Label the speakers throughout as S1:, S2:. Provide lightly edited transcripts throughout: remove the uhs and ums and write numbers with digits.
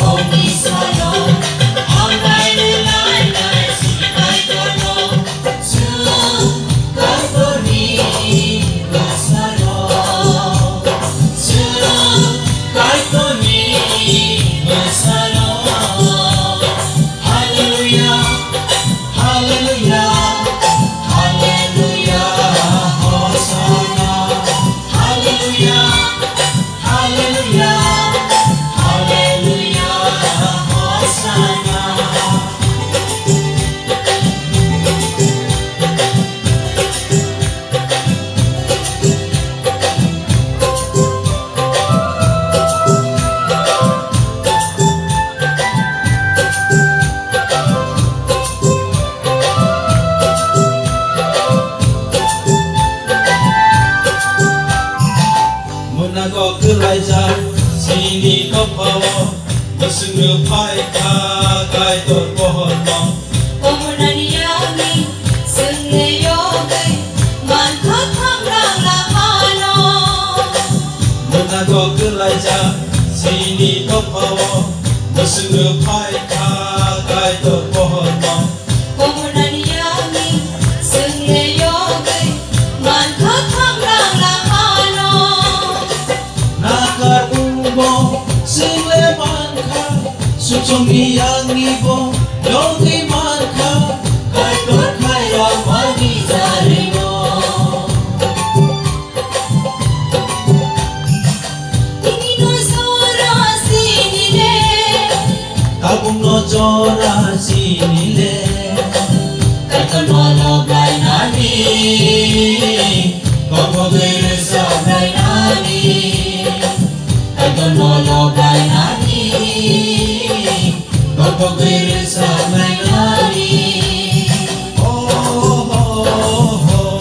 S1: Sini kau bawa bersungguh payah kai terpohon bang.
S2: Pemenang yang sengaja mantap hamrang lahano.
S1: Menago kelajar sini kau bawa bersungguh payah kai terpohon bang.
S2: Pemenang yang sengaja mantap hamrang lahano.
S1: Nakar Sile manka, sucumi yang ibo, yogi manka, kai dor kai ramani zarino.
S2: Ini no zora sinile,
S1: Tabung no zora sinile,
S2: kata no lo blai nani,
S1: kau beri sablai nani.
S2: no lo blai nani,
S1: kau beri sablai nani. Oh oh oh oh.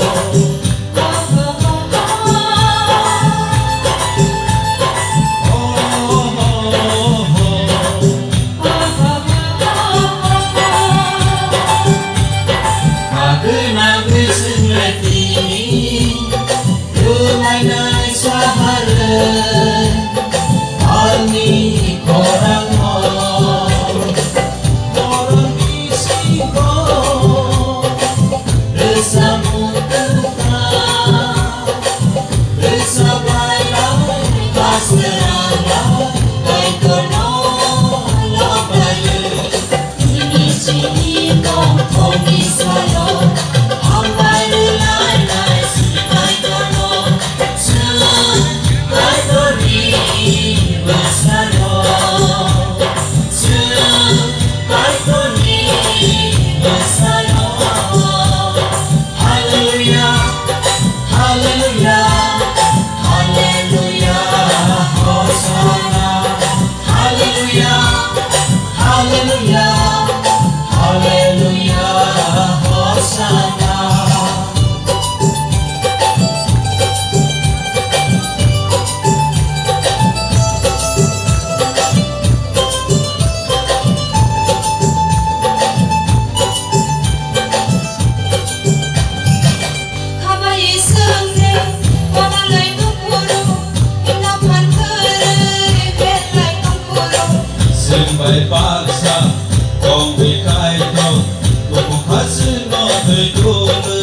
S1: Sampai paksa kong bikai to, kong hasil no terkule.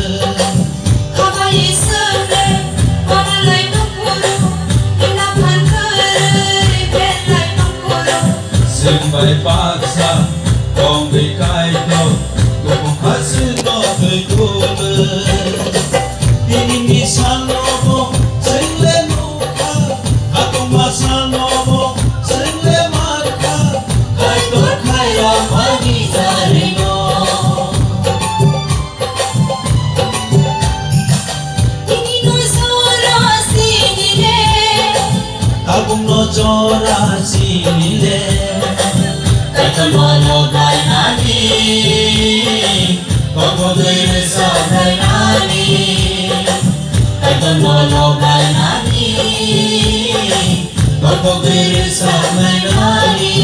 S2: kabai sere, orang lain nukuru, inapan kere, belai nukuru.
S1: Sampai paksa kong bikai to, kong hasil no terkule. Ini misal nobo, sengle muka, aku masal nobo. Tabung no zora sinile,
S2: kata no blai nani,
S1: kau beri sablai
S2: nani, kata no blai nani,
S1: kau beri sablai nani.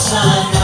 S2: sama